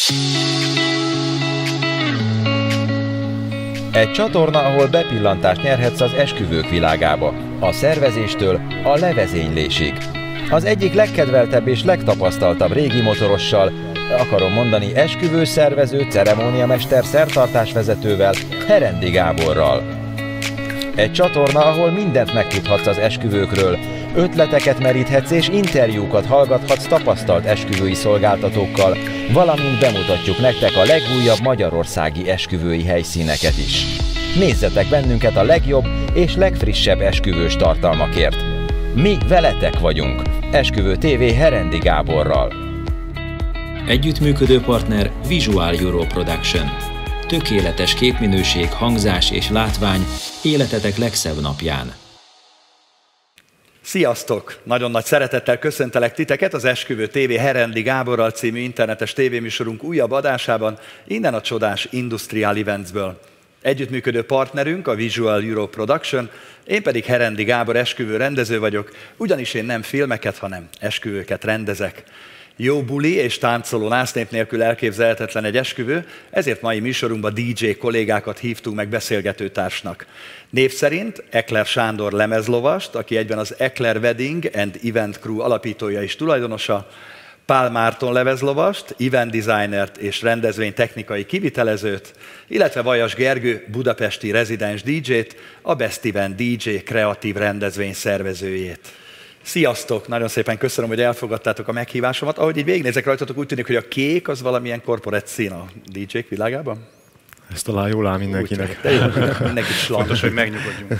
Egy csatorna, ahol bepillantást nyerhetsz az esküvők világába, a szervezéstől a levezénylésig. Az egyik legkedveltebb és legtapasztaltabb régi motorossal, akarom mondani esküvőszervező, ceremóniamester, szertartásvezetővel, Herendi Gáborral. Egy csatorna, ahol mindent megtudhatsz az esküvőkről, ötleteket meríthetsz és interjúkat hallgathatsz tapasztalt esküvői szolgáltatókkal, valamint bemutatjuk nektek a legújabb magyarországi esküvői helyszíneket is. Nézzetek bennünket a legjobb és legfrissebb esküvős tartalmakért. Mi veletek vagyunk. Esküvő TV Herendi Gáborral. Együttműködő partner Visual Euro Production. Tökéletes képminőség, hangzás és látvány életetek legszebb napján. Sziasztok! Nagyon nagy szeretettel köszöntelek titeket az Esküvő TV Herendi Gáborral című internetes tévéműsorunk újabb adásában, innen a csodás Industrial Eventsből. Együttműködő partnerünk a Visual Euro Production, én pedig Herendi Gábor esküvő rendező vagyok, ugyanis én nem filmeket, hanem esküvőket rendezek. Jó buli és táncoló násznép nélkül elképzelhetetlen egy esküvő, ezért mai műsorunkban DJ kollégákat hívtunk meg beszélgetőtársnak. Név szerint Ekler Sándor lemezlovast, aki egyben az Ekler Wedding and Event Crew alapítója és tulajdonosa, Pál Márton lemezlovast, event designert és rendezvény technikai kivitelezőt, illetve Vajas Gergő budapesti rezidens DJ-t, a Best Event DJ kreatív rendezvény szervezőjét. Sziasztok! Nagyon szépen köszönöm, hogy elfogadtátok a meghívásomat. Ahogy így végignézek rajtatok, úgy tűnik, hogy a kék az valamilyen corporate szín a DJ-k világában? Ez talán jól áll mindenkinek. Mindenki slang. Fontos, hogy megnyugodjunk.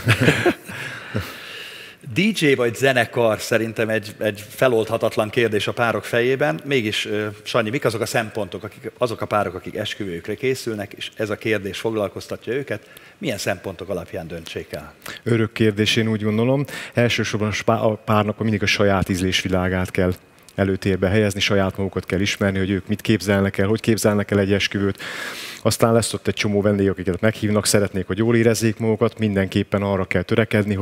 DJ vagy zenekar szerintem egy feloldhatatlan kérdés a párok fejében. Mégis, Sanyi, mik azok a szempontok, azok a párok, akik esküvőjükre készülnek, és ez a kérdés foglalkoztatja őket, milyen szempontok alapján döntsék el? Örök kérdés, én úgy gondolom. Elsősorban a párnak mindig a saját ízlésvilágát kell előtérbe helyezni, saját magukat kell ismerni, hogy ők mit képzelnek el, hogy képzelnek el egy esküvőt. Aztán lesz ott egy csomó vendég, akiket meghívnak, szeretnék, hogy jól érezzék magukat, mindenképpen arra kell törekedni,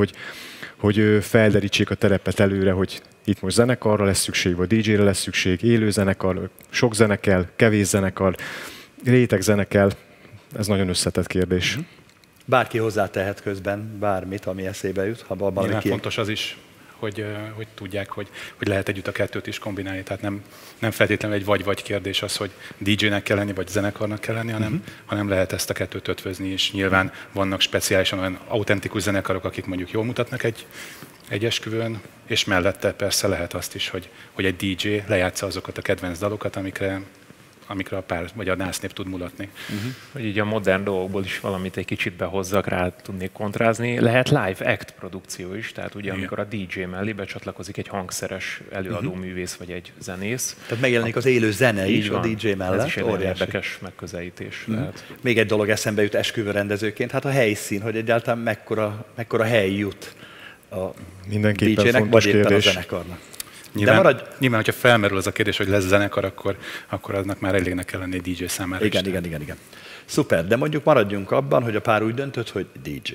hogy felderítsék a terepet előre, hogy itt most zenekarra lesz szükség, vagy DJ-re lesz szükség, élő zenekar, sok zene kell, kevés zenekar, réteg zene kell. Ez nagyon összetett kérdés. Bárki hozzátehet közben bármit, ami eszébe jut, ha valami Nyilván fontos az is, hogy tudják, hogy lehet együtt a kettőt is kombinálni. Tehát nem feltétlenül egy vagy-vagy kérdés az, hogy DJ-nek kell lenni, vagy zenekarnak kell lenni, hanem lehet ezt a kettőt ötvözni, és nyilván vannak speciálisan olyan autentikus zenekarok, akik mondjuk jól mutatnak egy esküvőn, és mellette persze lehet azt is, hogy egy DJ lejátsza azokat a kedvenc dalokat, amikre a pár vagy a násznép tud mulatni. Hogy így a modern dolgokból is valamit egy kicsit behozzak, rá tudnék kontrázni. Lehet live act produkció is, tehát ugye amikor a DJ mellé becsatlakozik egy hangszeres előadó művész vagy egy zenész. Tehát megjelenik az élő zene is a DJ mellett. Ez is egy óriási megközelítés lehet. Még egy dolog eszembe jut esküvőrendezőként, hát a helyszín, hogy egyáltalán mekkora hely jut a mindenképpen DJ-nek, fontos vagy éppen kérdés. a zenekarnak. Nyilván, hogyha felmerül az a kérdés, hogy lesz zenekar, akkor aznak már elégnek kell lenni DJ számára. Igen. Szuper, de mondjuk maradjunk abban, hogy a pár úgy döntött, hogy DJ.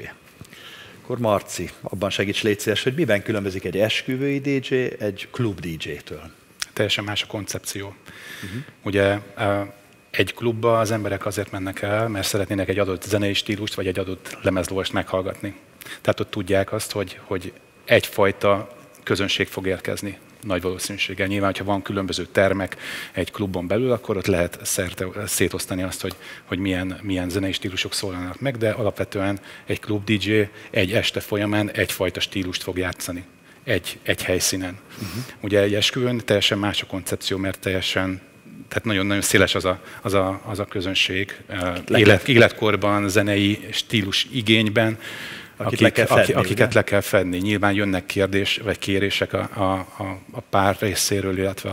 Akkor Marci, abban segíts, légy szíves, hogy miben különbözik egy esküvői DJ egy klub DJ-től? Teljesen más a koncepció. Ugye egy klubba az emberek azért mennek el, mert szeretnének egy adott zenei stílust, vagy egy adott lemezlovast meghallgatni. Tehát ott tudják azt, hogy egyfajta közönség fog érkezni nagy valószínűséggel. Nyilván, hogyha van különböző termek egy klubon belül, akkor ott lehet szétosztani azt, hogy milyen zenei stílusok szólalnak meg, de alapvetően egy klub DJ egy este folyamán egyfajta stílust fog játszani egy helyszínen. Ugye egy esküvőn teljesen más a koncepció, mert tehát nagyon-nagyon széles az a közönség életkorban, zenei stílus igényben, akiket le kell fedni. Nyilván jönnek kérések a pár részéről, illetve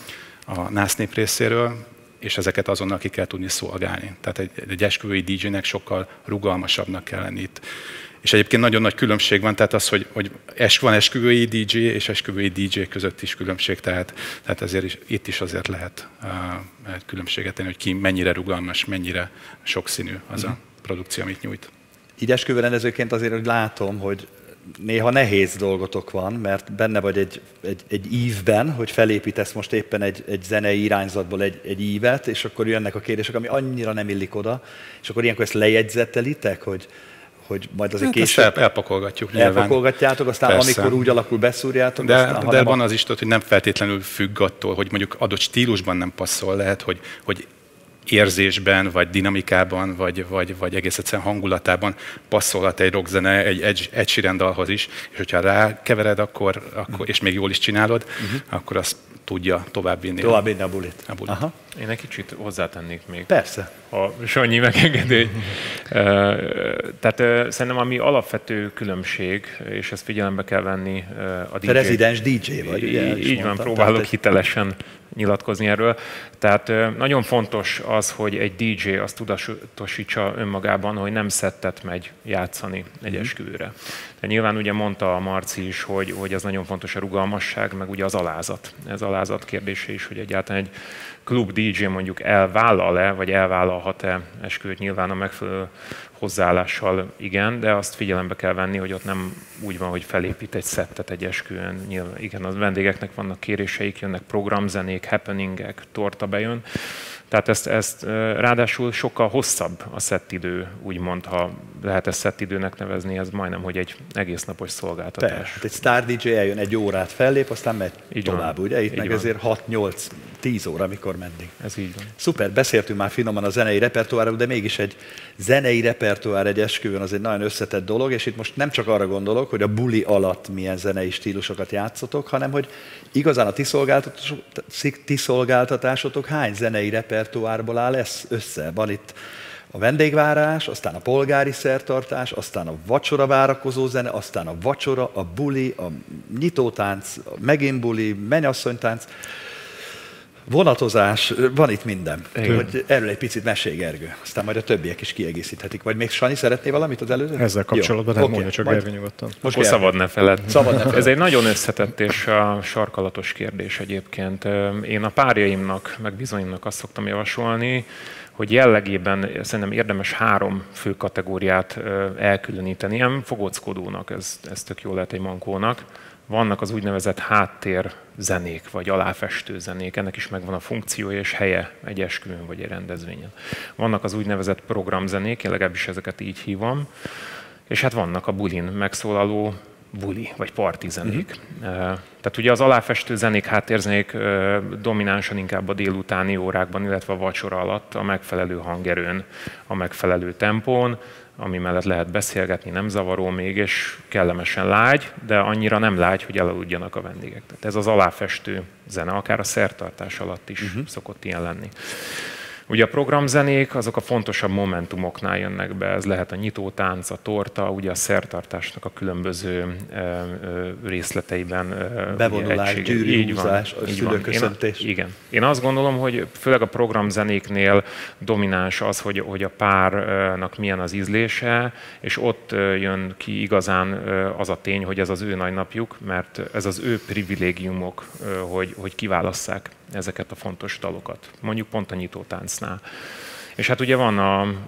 a násznép részéről, és ezeket azonnal ki kell tudni szolgálni. Tehát egy esküvői DJ-nek sokkal rugalmasabbnak kell lenni itt. És egyébként nagyon nagy különbség van, tehát az, hogy van esküvői DJ és esküvői DJ között is különbség, tehát itt is azért lehet különbséget tenni, hogy ki mennyire rugalmas, mennyire sokszínű az a produkció, amit nyújt. Így esküvőrendezőként azért, hogy látom, hogy néha nehéz dolgotok van, mert benne vagy egy ívben, hogy felépítesz most éppen egy zenei irányzatból egy ívet, és akkor jönnek a kérdések, ami annyira nem illik oda, és akkor ilyenkor ezt lejegyzettelitek, hogy majd azért később elpakolgatjuk nyilván. Elpakolgatjátok, aztán Persze. amikor úgy alakul, beszúrjátok. De van az is, hogy nem feltétlenül függ attól, hogy mondjuk adott stílusban nem passzol, lehet, hogy érzésben, vagy dinamikában, vagy egész egyszerűen hangulatában passzolhat egy rockzene egy Ed Sheeran dalhoz is, és hogyha rákevered, akkor és még jól is csinálod, akkor azt tudja továbbvinni. Továbbvinni a bulit. Aha. Én egy kicsit hozzátennék még. Persze. Ha Sanyi megengedi. Tehát szerintem ami alapvető különbség, és ezt figyelembe kell venni a DJ. Te rezidens DJ vagy, ugye? Így van, próbálok hitelesen nyilatkozni erről. Tehát nagyon fontos az, hogy egy DJ azt tudatosítsa önmagában, hogy nem szettet megy játszani egy esküvőre. De nyilván ugye mondta a Marci is, hogy az nagyon fontos a rugalmasság, meg ugye az alázat. Ez alázat kérdése is, hogy egyáltalán egy klub DJ mondjuk elvállal-e, vagy elvállalhat-e esküvőt, nyilván a megfelelő hozzáállással igen, de azt figyelembe kell venni, hogy ott nem úgy van, hogy felépít egy szettet egy esküvőn. Nyilván, igen, az vendégeknek vannak kéréseik, jönnek programzenék, happeningek, torta bejön. Tehát ezt ráadásul sokkal hosszabb a szettidő, úgymond, ha lehet ezt szettidőnek nevezni, ez majdnem, hogy egy egész napos szolgáltatás. Persze. Hát egy Star DJ eljön, egy órát fellép, aztán megy így tovább, van. Ugye? Itt így meg van. Ezért 6-8-10 óra, amikor meddig. Ez így van. Szuper, beszéltünk már finoman a zenei repertoárról, de mégis egy zenei repertoár egy esküvőn az egy nagyon összetett dolog, és itt most nem csak arra gondolok, hogy a buli alatt milyen zenei stílusokat játszotok, hanem hogy igazán a ti szolgáltatásotok hány zenei repertoárból áll össze. Van itt a vendégvárás, aztán a polgári szertartás, aztán a vacsora várakozó zene, aztán a vacsora, a buli, a nyitótánc, a megint buli, mennyasszonytánc, vonatozás, van itt minden. Hogy erről egy picit mesélj, Gergő. Aztán majd a többiek is kiegészíthetik. Vagy még Sanyi szeretné valamit az előző? Ezzel kapcsolatban nem mondja, csak Gergő nyugodtan. Most szabad ne feled. Ez egy nagyon összetett és sarkalatos kérdés egyébként. Én a párjaimnak, meg bizonyimnak azt szoktam javasolni, hogy jellegében szerintem érdemes 3 fő kategóriát elkülöníteni. Ilyen fogóckodónak, ez tök jól lehet egy mankónak. Vannak az úgynevezett háttérzenék, vagy aláfestő zenék, ennek is megvan a funkciója és helye egy esküvőn vagy egy rendezvényen. Vannak az úgynevezett programzenék, én legalábbis ezeket így hívom, és hát vannak a bulin megszólaló buli vagy parti zenék. Tehát ugye az aláfestő zenék, háttérzenék dominánsan inkább a délutáni órákban, illetve a vacsora alatt a megfelelő hangerőn, a megfelelő tempón, ami mellett lehet beszélgetni, nem zavaró még, és kellemesen lágy, de annyira nem lágy, hogy elaludjanak a vendégek. Tehát ez az aláfestő zene, akár a szertartás alatt is szokott ilyen lenni. Ugye a programzenék, azok a fontosabb momentumoknál jönnek be, ez lehet a nyitótánc, a torta, ugye a szertartásnak a különböző részleteiben. Bevonulás, gyűrűhúzás, a szülőköszöntés. Igen. Én azt gondolom, hogy főleg a programzenéknél domináns az, hogy a párnak milyen az ízlése, és ott jön ki igazán az a tény, hogy ez az ő nagy napjuk, mert ez az ő privilégiumok, hogy kiválasszák ezeket a fontos dalokat. Mondjuk pont a nyitótáncnál. És hát ugye van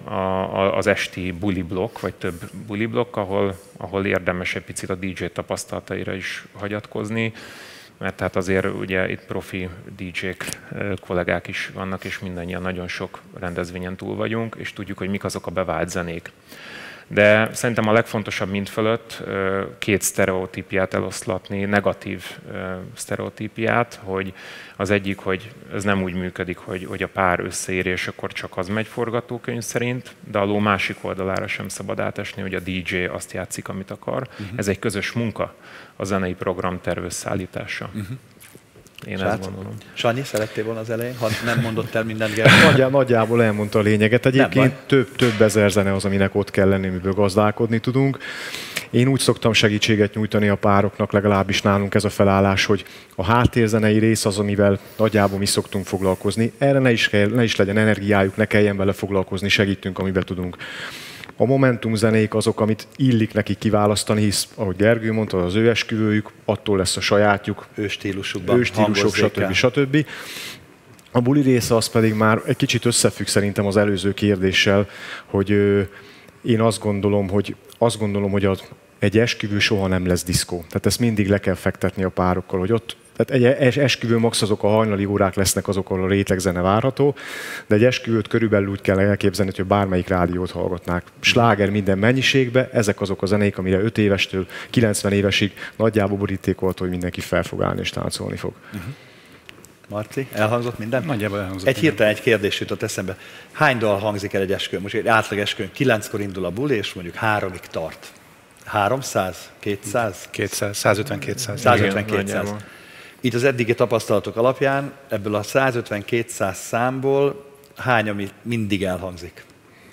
az esti buli blokk, vagy több buli blokk, ahol érdemes egy picit a DJ tapasztalataira is hagyatkozni, mert hát azért ugye itt profi DJ-k, kollégák is vannak, és mindannyian nagyon sok rendezvényen túl vagyunk, és tudjuk, hogy mik azok a bevált zenék. De szerintem a legfontosabb mindfölött 2 sztereotípiát eloszlatni, negatív sztereotípiát, hogy az egyik, hogy ez nem úgy működik, hogy a pár összeér, és akkor csak az megy forgatókönyv szerint, de a ló másik oldalára sem szabad átesni, hogy a DJ azt játszik, amit akar. Ez egy közös munka, a zenei program összeállítása. Én ezt gondolom. Sanyi, szerettél volna az elején, ha nem mondott el mindent, Gergő? Nagyjából elmondta a lényeget. Egyébként több ezer zene az, aminek ott kell lenni, miből gazdálkodni tudunk. Én úgy szoktam segítséget nyújtani a pároknak, legalábbis nálunk ez a felállás, hogy a háttérzenei rész az, amivel nagyjából mi szoktunk foglalkozni. Erre ne is legyen energiájuk, ne kelljen vele foglalkozni, segítünk, amiben tudunk. A momentum zenék azok, amit illik nekik kiválasztani, hisz, ahogy Gergő mondta, az ő esküvőjük, attól lesz a sajátjuk. Őstílusukban, stb. A buli része az pedig már egy kicsit összefügg szerintem az előző kérdéssel, hogy én azt gondolom, hogy egy esküvő soha nem lesz diszkó. Tehát ezt mindig le kell fektetni a párokkal, hogy ott tehát egy esküvő max azok a hajnali órák lesznek azok, ahol a rétegzene várható, de egy esküvőt körülbelül úgy kell elképzelni, hogy bármelyik rádiót hallgatnák. Sláger minden mennyiségbe, ezek azok a zenék, amire 5 évestől 90 évesig nagyjából borítékolt, hogy mindenki fel fog állni és táncolni fog. Marci, elhangzott minden? Nagyjából elhangzott. Egy hirtelen egy kérdés jutott eszembe. Hány dal hangzik el egy esküvőn? Most egy átlag esküvőn 9-kor indul a buli, és mondjuk 3-ig tart. 300? 200? 200, 150-200. 150-200. Így az eddigi tapasztalatok alapján ebből a 150-200 számból hány, ami mindig elhangzik?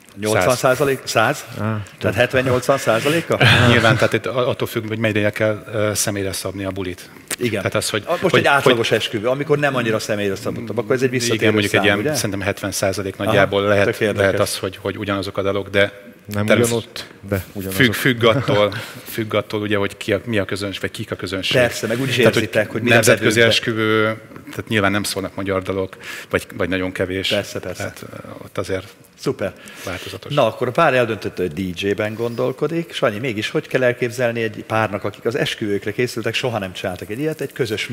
80%? 100? Tehát 70-80%-a? Nyilván, tehát itt attól függ, hogy mennyire kell személyre szabni a bulit. Igen. Tehát az, hogy, most egy átlagos esküvő, amikor nem annyira személyre szabottabb, akkor ez egy visszatérő igen, mondjuk szám, egy ilyen, ugye? szerintem 70% nagyjából lehet az, hogy ugyanazok a dalok, de nem ugyanott, de ugyanazok. Függ attól ugye, hogy mi a közönség, vagy kik a közönség. Persze, meg úgy is érzitek, hogy nemzetközi esküvő, tehát nyilván nem szólnak magyar dalok, vagy nagyon kevés. Persze. Tehát ott azért szuper. Változatos. Na, akkor a pár eldöntött, hogy DJ-ben gondolkodik. Sanyi, mégis hogy kell elképzelni egy párnak, akik az esküvőkre készültek, soha nem csináltak egy ilyet, egy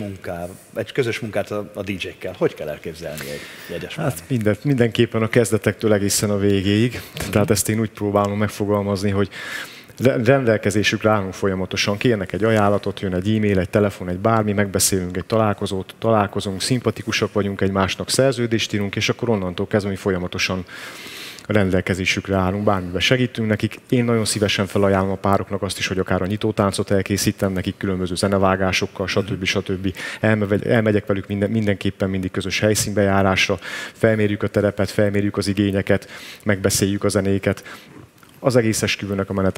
közös munkát a DJ-kkel. Hogy kell elképzelni egy jegyes párnak? Hát mindenképpen a kezdetektől egészen a végéig. Tehát ezt én úgy próbálom megfogalmazni, hogy rendelkezésükre állunk folyamatosan, kérnek egy ajánlatot, jön egy e-mail, egy telefon, egy bármi, megbeszélünk egy találkozót, találkozunk, szimpatikusak vagyunk, egymásnak szerződést írunk, és akkor onnantól kezdve mi folyamatosan rendelkezésükre állunk, bármiben segítünk nekik. Én nagyon szívesen felajánlom a pároknak azt is, hogy akár a nyitótáncot elkészítem nekik különböző zenevágásokkal, stb. Elmegyek velük mindenképpen mindig közös helyszínbejárásra, felmérjük a terepet, felmérjük az igényeket, megbeszéljük a zenéket. Az egész esküvőnek a menete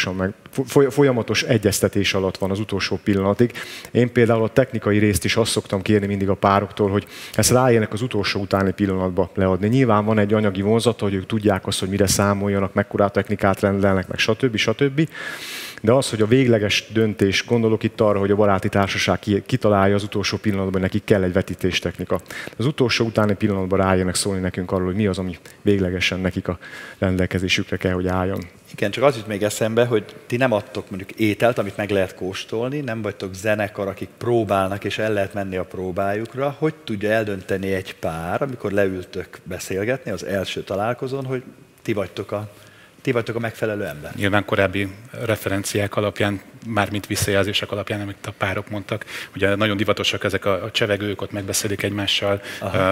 folyamatos egyeztetés alatt van az utolsó pillanatig. Én például a technikai részt is azt szoktam kérni mindig a pároktól, hogy ezt ráérnek az utolsó utáni pillanatba leadni. Nyilván van egy anyagi vonzata, hogy ők tudják azt, hogy mire számoljanak, mekkora technikát rendelnek, meg stb. De az, hogy a végleges döntés, gondolok itt arra, hogy a baráti társaság kitalálja az utolsó pillanatban, hogy nekik kell egy vetítéstechnika. Az utolsó utáni pillanatban rájönnek szólni nekünk arról, hogy mi az, ami véglegesen nekik a rendelkezésükre kell, hogy álljon. Igen, csak az jut még eszembe, hogy ti nem adtok mondjuk ételt, amit meg lehet kóstolni, nem vagytok zenekar, akik próbálnak, és el lehet menni a próbájukra. Hogy tudja eldönteni egy pár, amikor leültök beszélgetni az első találkozón, hogy ti vagytok a megfelelő ember? Nyilván korábbi referenciák alapján, mármint visszajelzések alapján, amit a párok mondtak, ugye nagyon divatosak ezek a csevegők, ott megbeszélik egymással,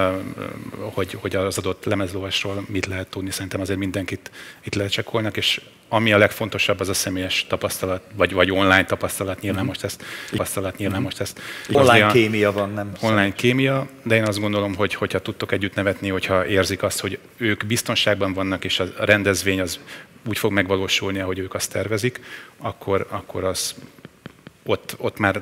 hogy az adott lemezlovasról mit lehet tudni. Szerintem azért mindenkit itt lecsekkolnak, és ami a legfontosabb, az a személyes tapasztalat, vagy online tapasztalat, nyilván most ezt. Online kémia van, nem? Online kémia, de én azt gondolom, hogy hogyha tudtok együtt nevetni, hogyha érzik azt, hogy ők biztonságban vannak, és a rendezvény az úgy fog megvalósulni, ahogy ők azt tervezik, akkor az ott már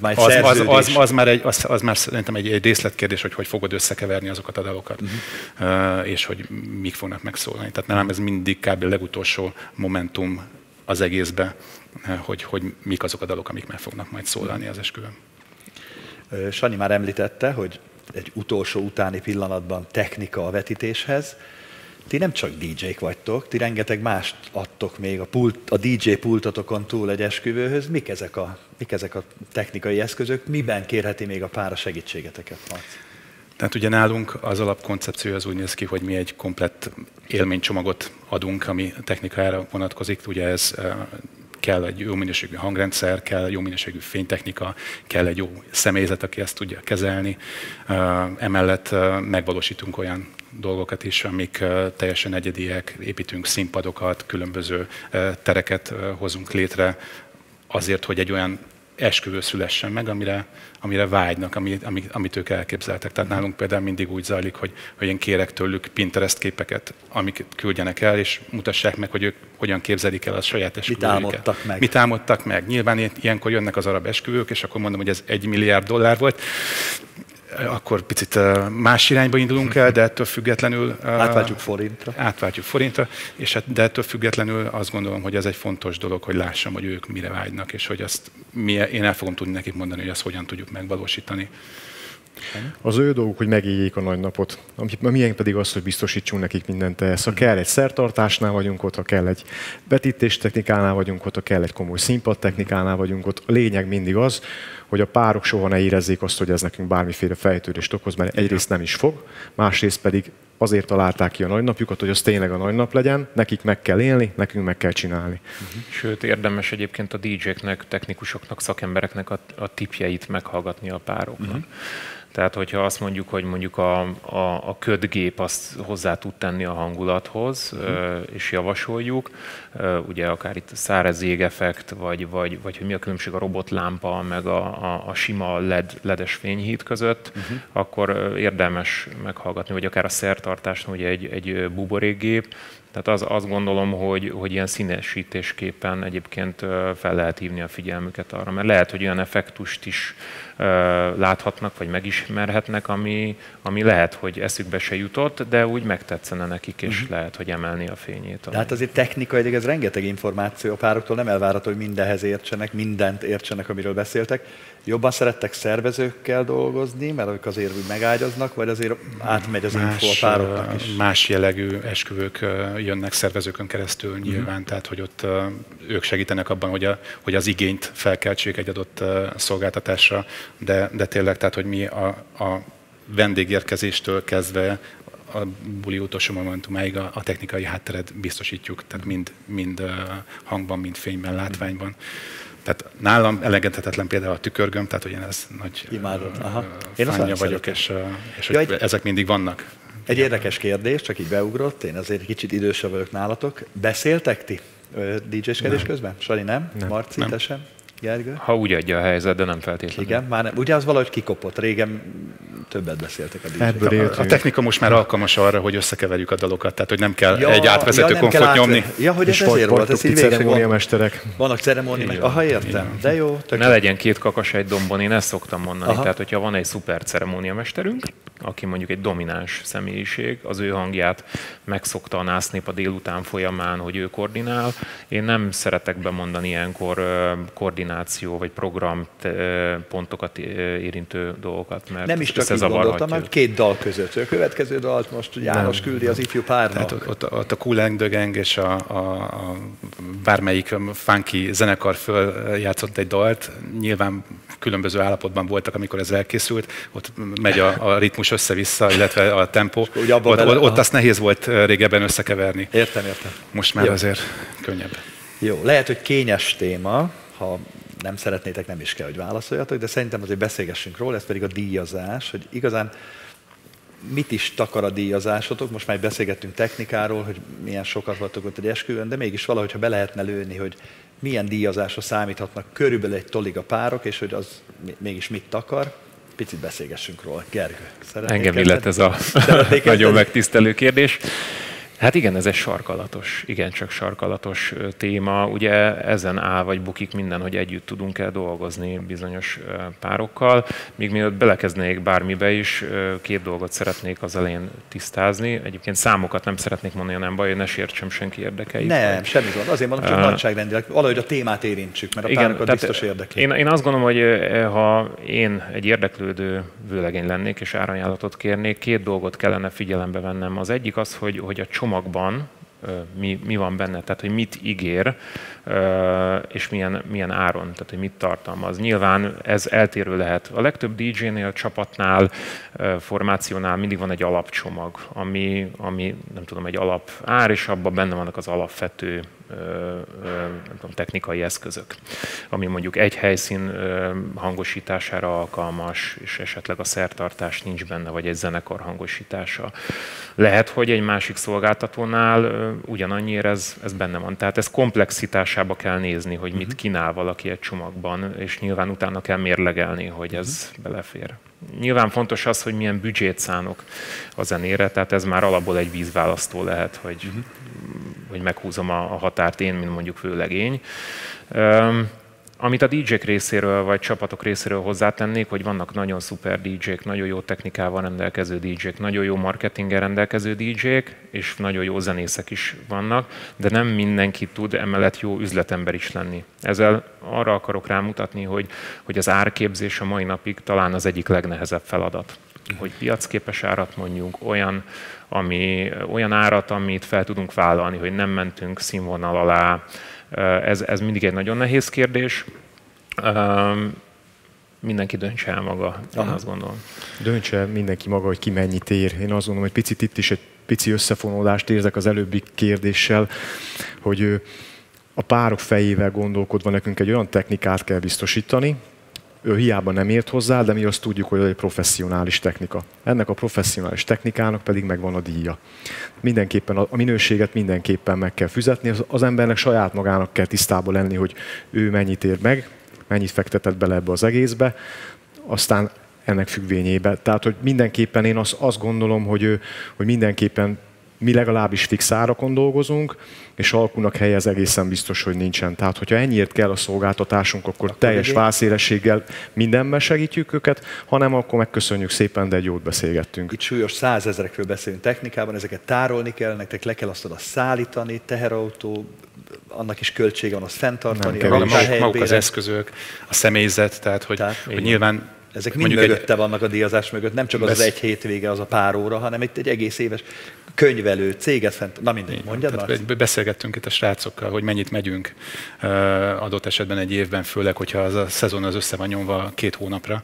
az már szerintem egy részletkérdés, hogy fogod összekeverni azokat a dalokat, és hogy mik fognak megszólalni. Tehát nálam ez mindig kb. Legutolsó momentum az egészben, hogy mik azok a dalok, amik meg fognak majd szólalni az esküvőn. Sanyi már említette, hogy egy utolsó utáni pillanatban technika a vetítéshez. Ti nem csak DJ-k vagytok, ti rengeteg mást adtok még a DJ pultotokon túl egy esküvőhöz. Mik ezek a technikai eszközök? Miben kérheti még a pár a segítségeteket? Tehát ugye nálunk az alapkoncepció az úgy néz ki, hogy mi egy komplett élménycsomagot adunk, ami technikára vonatkozik. Ugye ez kell egy jó minőségű hangrendszer, kell jó minőségű fénytechnika, kell egy jó személyzet, aki ezt tudja kezelni. Emellett megvalósítunk olyan dolgokat is, amik teljesen egyediek, építünk színpadokat, különböző tereket hozunk létre azért, hogy egy olyan esküvő szülessen meg, amire vágynak, amit ők elképzeltek. Tehát nálunk például mindig úgy zajlik, hogy én kérek tőlük Pinterest képeket, amiket küldjenek el, és mutassák meg, hogy ők hogyan képzelik el a saját esküvőjüket. Mit álmodtak meg. Nyilván ilyenkor jönnek az arab esküvők, és akkor mondom, hogy ez $1 milliárd volt. Akkor picit más irányba indulunk el, de ettől függetlenül... Átváltjuk forintra, de ettől függetlenül azt gondolom, hogy ez egy fontos dolog, hogy lássam, hogy ők mire vágynak, és hogy azt én el fogom tudni nekik mondani, hogy azt hogyan tudjuk megvalósítani. Az ő dolguk, hogy megéljék a nagy napot. A miénk pedig az, hogy biztosítsunk nekik mindent ehhez. Ha kell egy szertartásnál vagyunk ott, ha kell egy vetítéstechnikánál vagyunk ott, ha kell egy komoly színpadtechnikánál vagyunk ott. A lényeg mindig az, hogy a párok soha ne érezzék azt, hogy ez nekünk bármiféle fejtörést okoz, mert egyrészt nem is fog, másrészt pedig azért találták ki a nagynapjukat, hogy az tényleg a nagynap legyen, nekik meg kell élni, nekünk meg kell csinálni. Sőt, érdemes egyébként a DJ-knek, technikusoknak, szakembereknek a tipjeit meghallgatni a pároknak. Tehát, hogyha azt mondjuk, hogy mondjuk a ködgép azt hozzá tud tenni a hangulathoz, és javasoljuk, ugye akár itt a száraz jégeffekt, vagy hogy mi a különbség a robotlámpa, meg a sima LED-es fényhíd között, akkor érdemes meghallgatni, vagy akár a szertartásnál ugye egy buborékgép. Tehát azt gondolom, hogy ilyen színesítésképpen egyébként fel lehet hívni a figyelmüket arra, mert lehet, hogy olyan effektust is láthatnak, vagy megismerhetnek, ami lehet, hogy eszükbe se jutott, de úgy megtetszene nekik, és lehet, hogy emelni a fényét. De hát azért technikailag ez rengeteg információ a pároktól, nem elvárható, hogy mindenhez értsenek, mindent értsenek, amiről beszéltek. Jobban szerettek szervezőkkel dolgozni, mert ők azért úgy megágyaznak, vagy azért átmegy az info a pároknak is? Más jellegű esküvők jönnek szervezőkön keresztül nyilván, tehát hogy ott ők segítenek abban, hogy az igényt felkeltsék egy adott szolgáltatásra, de tényleg, tehát hogy mi a vendégérkezéstől kezdve a buli utolsó momentumáig a technikai hátteret biztosítjuk, tehát mind hangban, mind fényben, látványban. Tehát nálam elengedhetetlen például a tükörgömb, tehát hogy én ez nagy fánja vagyok, és hogy ezek mindig vannak. Egy érdekes kérdés, csak így beugrott, én azért egy kicsit idősebb vagyok nálatok. Beszéltek ti DJ-skedés közben? Sali nem? Marci, te sem? Gergő? Ha úgy adja a helyzet, de nem feltétlenül. Igen, már nem. Ugye az valahogy kikopott. Régen többet beszéltek a DJ-k. A technika most már alkalmas arra, hogy összekeverjük a dalokat, tehát hogy nem kell egy átvezető konfot nyomni. Ja, hogy ez ezért volt, ez így ceremóniamesterek. Vannak ceremóniamesterek. Aha, értem. De jó. Ne legyen két kakas egy dombon, én ezt szoktam mondani. Tehát, hogyha van egy szuper ceremóniamesterünk, aki mondjuk egy domináns személyiség, az ő hangját megszokta a násznép a délután folyamán, hogy ő koordinál. Én nem szeretek bemondani ilyenkor koordináció vagy programpontokat érintő dolgokat, mert nem is csak így gondoltam, mert két dal között. A következő dalt most János küldi az ifjú párnak. Tehát ott a Kool and the Gang és a bármelyik funky zenekar följátszott egy dalt, nyilván különböző állapotban voltak, amikor ez elkészült, ott megy a ritmus össze-vissza, illetve a tempó. Ott azt nehéz volt régebben összekeverni. Értem. Most már azért könnyebb. Jó, lehet, hogy kényes téma, ha nem szeretnétek, nem is kell, hogy válaszoljatok, de szerintem azért beszélgessünk róla, ez pedig a díjazás, hogy igazán mit is takar a díjazásotok. Most már beszélgettünk technikáról, hogy milyen sokat voltok ott egy esküvőn, de mégis valahogy, ha be lehetne lőni, hogy milyen díjazásra számíthatnak körülbelül egy tolig a párok, és hogy az mégis mit takar. Picit beszélgessünk róla. Gergő, engem illet ez a nagyon megtisztelő kérdés. Hát igen, ez egy sarkalatos, igencsak sarkalatos téma. Ugye ezen áll vagy bukik minden, hogy együtt tudunk-e dolgozni bizonyos párokkal. Míg mielőtt belekezdenék bármibe is, két dolgot szeretnék az elején tisztázni. Egyébként számokat nem szeretnék mondani, nem baj, ne sértsem senki érdekeit. Nem, semmi gond. Azért mondom, csak nagyságrendileg valahogy a témát érintsük, mert a párokat biztos érdekli. Én azt gondolom, hogy ha én egy érdeklődő vőlegény lennék és árajánlatot kérnék, két dolgot kellene figyelembe vennem. Az egyik az, hogy a csomagban mi van benne, tehát hogy mit ígér, és milyen áron, tehát hogy mit tartalmaz. Nyilván ez eltérő lehet. A legtöbb DJ-nél, csapatnál, formációnál mindig van egy alapcsomag, ami nem tudom, egy alap ár, és abban benne vannak az alapvető nem tudom, technikai eszközök, ami mondjuk egy helyszín hangosítására alkalmas, és esetleg a szertartás nincs benne, vagy egy zenekar hangosítása. Lehet, hogy egy másik szolgáltatónál ugyanannyiért ez benne van. Tehát ez komplexitásába kell nézni, hogy mit kínál valaki egy csomagban, és nyilván utána kell mérlegelni, hogy ez belefér. Nyilván fontos az, hogy milyen büdzsét szánok a zenére, tehát ez már alapból egy vízválasztó lehet, hogy meghúzom a határt én, mint mondjuk vőlegény. Amit a DJ-k részéről, vagy csapatok részéről hozzátennék, hogy vannak nagyon szuper DJ-k, nagyon jó technikával rendelkező DJ-k, nagyon jó marketinggel rendelkező DJ-k, és nagyon jó zenészek is vannak, de nem mindenki tud emellett jó üzletember is lenni. Ezzel arra akarok rámutatni, hogy az árképzés a mai napig talán az egyik legnehezebb feladat. Hogy piacképes árat mondjunk, olyan árat, amit fel tudunk vállalni, hogy nem mentünk színvonal alá. Ez mindig egy nagyon nehéz kérdés. Mindenki döntse el maga, én azt gondolom. Döntse el mindenki maga, hogy ki mennyit ér. Én azt gondolom, hogy picit itt is egy pici összefonódást érzek az előbbi kérdéssel, hogy a párok fejével gondolkodva nekünk egy olyan technikát kell biztosítani, ő hiába nem ért hozzá, de mi azt tudjuk, hogy ez egy professzionális technika. Ennek a professzionális technikának pedig megvan a díja. Mindenképpen a minőséget mindenképpen meg kell fizetni, az embernek saját magának kell tisztában lenni, hogy ő mennyit ér meg, mennyit fektetett bele ebbe az egészbe, aztán ennek függvényében. Tehát, hogy mindenképpen én azt gondolom, hogy mindenképpen mi legalábbis fix árakon dolgozunk, és alkunak helye ez egészen biztos, hogy nincsen. Tehát, hogyha ennyiért kell a szolgáltatásunk, akkor teljes válszélességgel mindenben segítjük őket, hanem akkor megköszönjük szépen, de egy jót beszélgettünk. Itt súlyos 100 000-ekről beszélünk technikában, ezeket tárolni kell, nektek le kell azt oda szállítani, teherautó, annak is költsége van, azt fenntartani. Maguk az eszközök, a személyzet, tehát hogy nyilván ezek mind mögötte vannak a díjazás mögött, nem csak az egy hétvége, az a pár óra, hanem egy egész éves könyvelő, céget fent. Na mindegy, mondjad. Beszélgettünk itt a srácokkal, hogy mennyit megyünk adott esetben egy évben, főleg, hogyha az a szezon az össze van nyomva 2 hónapra,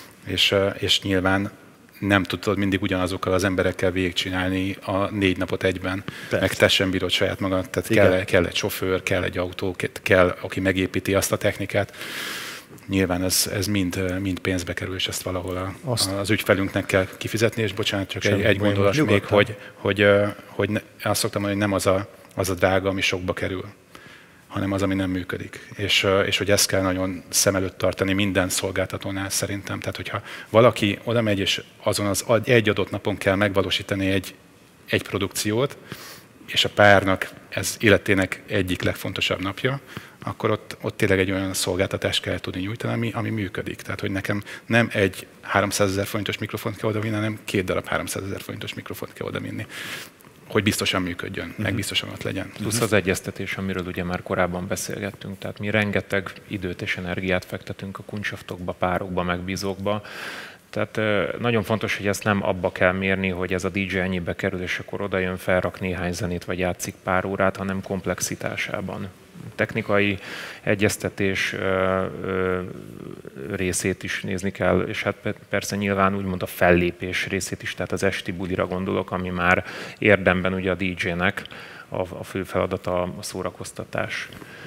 és nyilván nem tudod mindig ugyanazokkal az emberekkel végigcsinálni a 4 napot egyben, persze. Meg te sem bírod saját magad, tehát kell egy sofőr, kell egy autó, kell, aki megépíti azt a technikát. Nyilván ez mind pénzbe kerül, és ezt valahol az ügyfelünknek kell kifizetni, és bocsánat, csak egy gondolat még, hogy azt szoktam mondani, hogy nem az a drága, ami sokba kerül, hanem az, ami nem működik. És hogy ezt kell nagyon szem előtt tartani minden szolgáltatónál szerintem. Tehát, hogyha valaki oda megy, és azon az egy adott napon kell megvalósítani egy produkciót, és a párnak ez életének egyik legfontosabb napja, akkor ott tényleg egy olyan szolgáltatást kell tudni nyújtani, ami működik. Tehát, hogy nekem nem egy 300 000 forintos mikrofont kell odavinni, hanem 2 darab 300 000 forintos mikrofont kell odavinni, hogy biztosan működjön, meg biztosan ott legyen. Plusz az egyeztetés, amiről ugye már korábban beszélgettünk, tehát mi rengeteg időt és energiát fektetünk a kuncsaftokba, párokba, megbízókba. Tehát nagyon fontos, hogy ezt nem abba kell mérni, hogy ez a DJ ennyibe kerül, és akkor oda jön, felrak néhány zenét, vagy játszik pár órát, hanem komplexitásában. Technikai egyeztetés részét is nézni kell, és hát persze nyilván úgymond a fellépés részét is, tehát az esti bulira gondolok, ami már érdemben ugye a DJ-nek a fő feladata a szórakoztatás.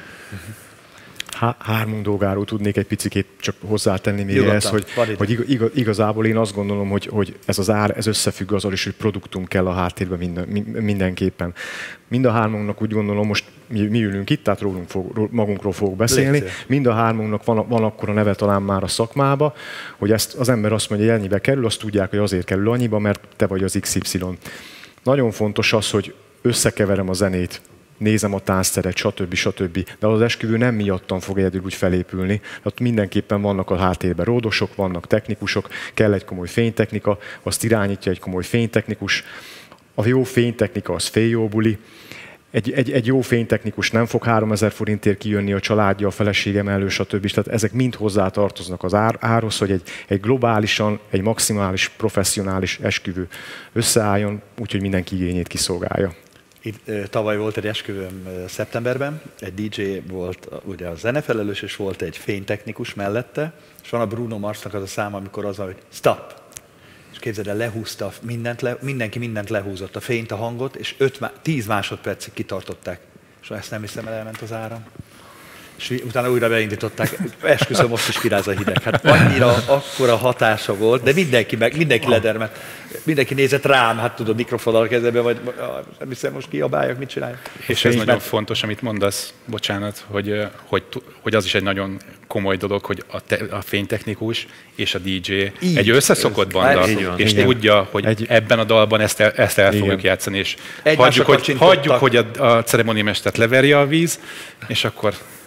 Hármunk dolgáról tudnék egy picit csak hozzátenni még ehhez, hogy igazából én azt gondolom, hogy ez az ár, ez összefügg azzal is, hogy produktunk kell a háttérben mindenképpen. Mind a hármunknak úgy gondolom, most mi ülünk itt, tehát magunkról fogok beszélni, mind a hármunknak van akkora neve talán már a szakmába, hogy ezt az ember azt mondja, hogy ennyibe kerül, azt tudják, hogy azért kerül annyiba, mert te vagy az XY. Nagyon fontos az, hogy összekeverem a zenét, nézem a táncteret, stb. De az esküvő nem miattam fog egyedül úgy felépülni. Tehát mindenképpen vannak a háttérben ródosok, vannak technikusok, kell egy komoly fénytechnika, azt irányítja egy komoly fénytechnikus. A jó fénytechnika az fél jó buli. Egy jó fénytechnikus nem fog 3000 forintért kijönni a családja, a felesége mellől, stb. Tehát ezek mind hozzá tartoznak az árhoz, hogy egy globálisan, egy maximális, professzionális esküvő összeálljon, úgyhogy mindenki igényét kiszolgálja. Tavaly volt egy esküvőm szeptemberben, egy DJ volt ugye a zenefelelős, és volt egy fénytechnikus mellette, és van a Bruno Marsnak az a száma, amikor az, hogy stop. És képzeld el, lehúzta mindenki mindent lehúzott, a fényt, a hangot, és 10 másodpercig kitartották. És ezt nem hiszem, elment az áram. És utána újra beindították, esküszöm, most is kiráz a hideg. Hát annyira akkora hatása volt, de mindenki ledermet. Mindenki nézett rám, hát tudod, mikrofonnal a kezembe, vagy nem hiszem, most kiabáljak, mit csináljak. És ez nagyon fontos, amit mondasz, bocsánat, hogy az is egy nagyon komoly dolog, hogy a fénytechnikus és a DJ egy összeszokott banda, és tudja, hogy ebben a dalban ezt el fogjuk játszani, és hagyjuk, hogy a ceremoniamestert leverje a víz, és akkor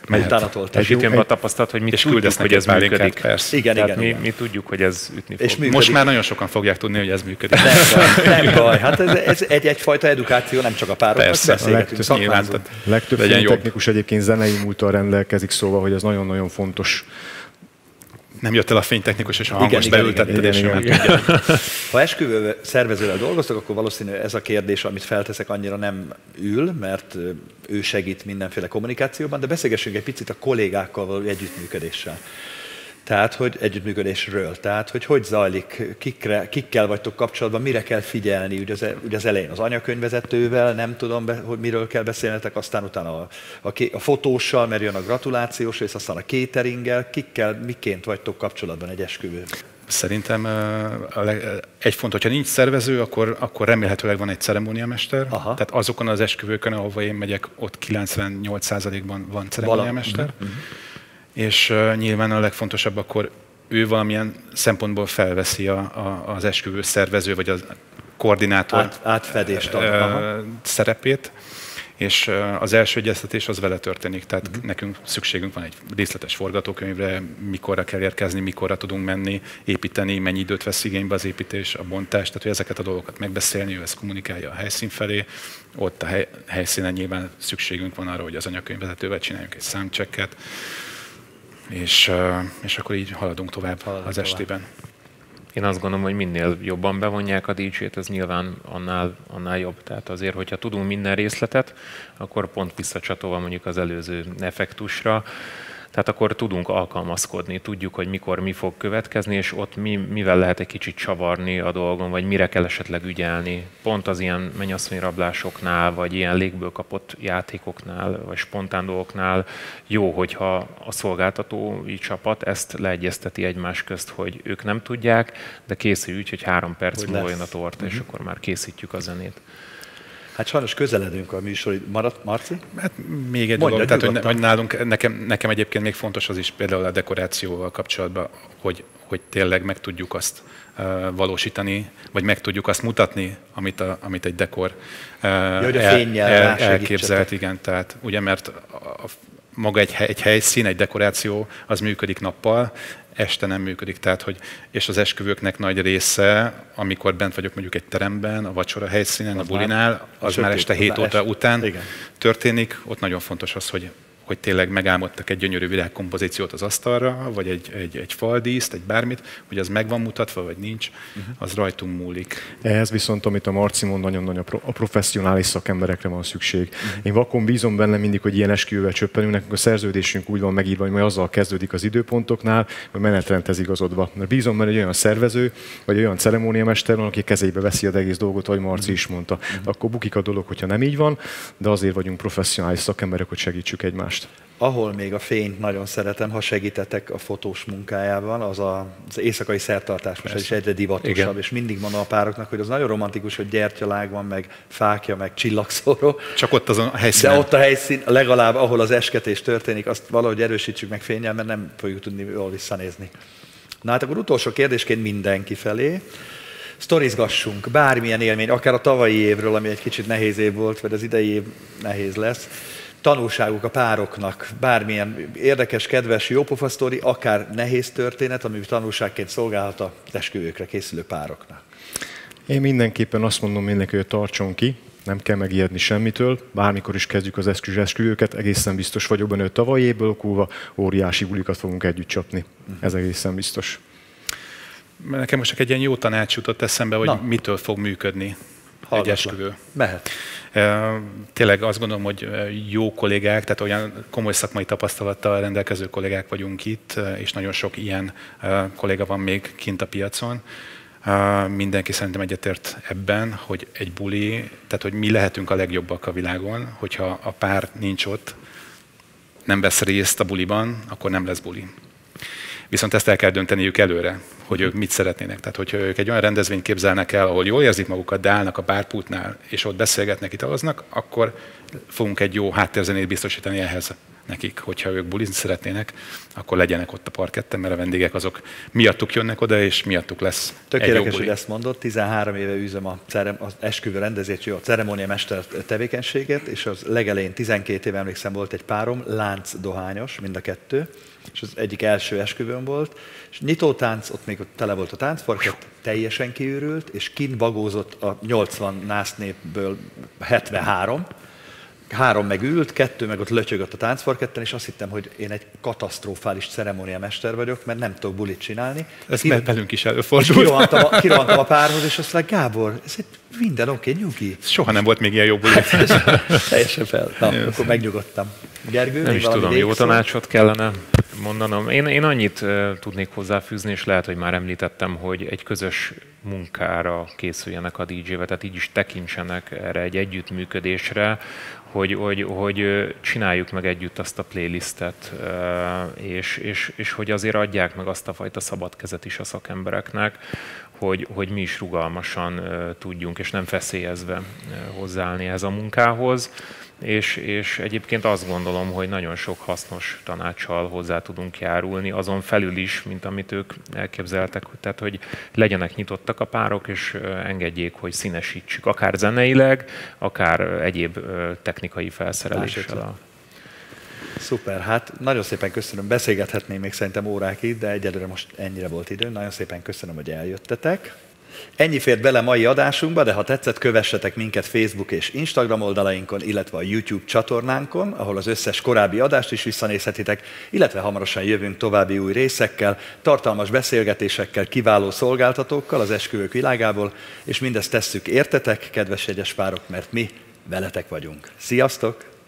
utána toltás. Egyébként a tapasztalat, hogy mi tudjuk, hogy ez működik. Igen. Mi tudjuk, hogy ez ütni fog. És most már nagyon sokan fogják tudni, hogy ez működik. Nem baj, hát ez egyfajta edukáció, nem csak a pároknak, beszélgetünk, szakmázunk. Legtöbb technikus egyébként zenei múlttal rendelkezik, szóval, hogy ez nagyon-nagyon fontos. Nem jött el a fénytechnikus, és a hangos beültetted, és Ha esküvő szervezővel dolgoztok, akkor valószínű ez a kérdés, amit felteszek, annyira nem ül, mert ő segít mindenféle kommunikációban, de beszélgessünk egy picit a kollégákkal való együttműködéssel. Tehát, hogy együttműködésről. Tehát, hogy zajlik, kikkel vagytok kapcsolatban, mire kell figyelni, ugye az elején az anyakönyvvezetővel, nem tudom, hogy miről kell beszélnetek, aztán utána a fotóssal, mert jön a gratulációs rész, aztán a cateringgel, kikkel, miként vagytok kapcsolatban egy esküvőn? Szerintem egy font, hogyha nincs szervező, akkor remélhetőleg van egy ceremóniamester. Aha. Tehát azokon az esküvőkön, ahova én megyek, ott 98%-ban van ceremóniamester. És nyilván a legfontosabb, akkor ő valamilyen szempontból felveszi az esküvő szervező, vagy a koordinátor átfedést szerepét, és az első egyeztetés az vele történik, tehát nekünk szükségünk van egy részletes forgatókönyvre, mikorra kell érkezni, mikorra tudunk menni, építeni, mennyi időt vesz igénybe az építés, a bontás, tehát hogy ezeket a dolgokat megbeszélni, ő ezt kommunikálja a helyszín felé, ott a helyszínen nyilván szükségünk van arra, hogy az anyakönyvvezetővel csináljunk egy soundchecket, és akkor így haladunk tovább az estében. Én azt gondolom, hogy minél jobban bevonják a DJ-t, ez nyilván annál jobb. Tehát azért, hogyha tudunk minden részletet, akkor pont visszacsatolva mondjuk az előző effektusra, tehát akkor tudunk alkalmazkodni, tudjuk, hogy mikor mi fog következni, és ott mivel lehet egy kicsit csavarni a dolgon, vagy mire kell esetleg ügyelni. Pont az ilyen mennyasszonyrablásoknál, vagy ilyen légből kapott játékoknál, vagy spontán dolgoknál jó, hogyha a szolgáltatói csapat ezt leegyezteti egymás közt, hogy ők nem tudják, de készül úgy, hogy 3 perc múlva jön a torta, és akkor már készítjük a zenét. Hát sajnos közeledünk a műsorig. Maradt, Marci? Hát még egy dolog, tehát hogy nálunk, nekem egyébként még fontos az is például a dekorációval kapcsolatban, hogy tényleg meg tudjuk azt valósítani, vagy meg tudjuk azt mutatni, amit egy dekor elképzelt. Igen, tehát ugye, mert maga egy helyszín, egy dekoráció, az működik nappal, este nem működik. Tehát, és az esküvőknek nagy része, amikor bent vagyok mondjuk egy teremben, a vacsora helyszínen, a bulinál, az már este 7 óta után történik. Ott nagyon fontos az, hogy tényleg megálmodtak egy gyönyörű virágkompozíciót az asztalra, vagy egy faldíszt, egy bármit, hogy az meg van mutatva, vagy nincs, az rajtunk múlik. Ehhez viszont, amit a Marci mond, nagyon-nagyon a professzionális szakemberekre van szükség. Én vakon bízom benne mindig, hogy ilyen esküvővel csöppenünk, nekünk a szerződésünk úgy van megírva, hogy majd azzal kezdődik az időpontoknál, hogy menetrendhez igazodva. Mert bízom benne, hogy olyan szervező, vagy olyan ceremóniamester van, aki kezébe veszi az egész dolgot, ahogy Marci is mondta. Akkor bukik a dolog, hogyha nem így van, de azért vagyunk professzionális szakemberek, hogy segítsük egymást. Ahol még a fényt nagyon szeretem, ha segítetek a fotós munkájában, az az éjszakai szertartás, most ez is egyre divatosabb, igen. És mindig mondom a pároknak, hogy az nagyon romantikus, hogy gyertyalág van, meg fákja, meg csillagszóró. Csak ott azon a helyszínen. De ott a helyszín, legalább ahol az esketés történik, azt valahogy erősítsük meg fénnyel, mert nem fogjuk tudni jól visszanézni. Na hát akkor utolsó kérdésként mindenki felé. Sztorizgassunk, bármilyen élmény, akár a tavalyi évről, ami egy kicsit nehéz év volt, vagy az idei év nehéz lesz. Tanulságuk a pároknak, bármilyen érdekes, kedves, jópofa sztori, akár nehéz történet, ami tanulságként szolgálhat az esküvőkre készülő pároknak. Én mindenképpen azt mondom mindenki, hogy tartson ki, nem kell megijedni semmitől, bármikor is kezdjük az esküvőket, egészen biztos vagyok benne, hogy tavalyi évből okulva óriási bulikat fogunk együtt csapni. Ez egészen biztos. Nekem most csak egy ilyen jó tanács jutott eszembe, hogy mitől fog működni egy esküvő. Mehet. Tényleg azt gondolom, hogy jó kollégák, tehát olyan komoly szakmai tapasztalattal rendelkező kollégák vagyunk itt, és nagyon sok ilyen kolléga van még kint a piacon. Mindenki szerintem egyetért ebben, hogy egy buli, tehát hogy mi lehetünk a legjobbak a világon, hogyha a pár nincs ott, nem vesz részt a buliban, akkor nem lesz buli. Viszont ezt el kell dönteniük előre, hogy ők mit szeretnének. Tehát, hogyha ők egy olyan rendezvényt képzelnek el, ahol jól érzik magukat, de állnak a bárpultnál, és ott beszélgetnek, italoznak, akkor fogunk egy jó háttérzenét biztosítani ehhez. nekik, hogyha ők bulizni szeretnének, akkor legyenek ott a parketten, mert a vendégek azok miattuk jönnek oda, és miattuk lesz Tökéletes, hogy ezt mondod, 13 éve űzöm az esküvő rendezésű, a ceremóniamester tevékenységet, és az legelején 12 éve emlékszem volt egy párom, lánc dohányos, mind a kettő, és az egyik első esküvőn volt, és nyitótánc, ott még tele volt a táncparkett, teljesen kiürült, és kint bagózott a 80 násznépből 73, 3 meg ült, 2 meg ott lötyögött a táncparketten, és azt hittem, hogy én egy katasztrofális ceremóniamester vagyok, mert nem tudok bulit csinálni. Ez velünk is előfordult. Kirohantam a párhoz, és azt mondták, Gábor, ez minden oké, nyugi. Soha nem volt még ilyen jó bulit. Teljesen fel. Na, akkor megnyugodtam. Gergő, nem is tudom, jó tanácsot kellene mondanom. Én annyit tudnék hozzáfűzni, és lehet, hogy már említettem, hogy egy közös munkára készüljenek a DJ-vel, tehát így is tekintsenek erre egy együttműködésre, hogy csináljuk meg együtt azt a playlistet, és hogy azért adják meg azt a fajta szabad kezet is a szakembereknek, hogy mi is rugalmasan tudjunk, és nem feszélyezve hozzáállni ehhez a munkához. És egyébként azt gondolom, hogy nagyon sok hasznos tanácssal hozzá tudunk járulni, azon felül is, mint amit ők elképzeltek, tehát hogy legyenek nyitottak a párok, és engedjék, hogy színesítsük, akár zeneileg, akár egyéb technikai felszereléssel. Szuper, hát nagyon szépen köszönöm, beszélgethetnénk még szerintem órákig, de egyelőre most ennyire volt idő. Nagyon szépen köszönöm, hogy eljöttetek. Ennyi fért bele mai adásunkba, de ha tetszett, kövessetek minket Facebook és Instagram oldalainkon, illetve a YouTube csatornánkon, ahol az összes korábbi adást is visszanézhetitek, illetve hamarosan jövünk további új részekkel, tartalmas beszélgetésekkel, kiváló szolgáltatókkal az esküvők világából, és mindezt tesszük értetek, kedves jegyes párok, mert mi veletek vagyunk. Sziasztok!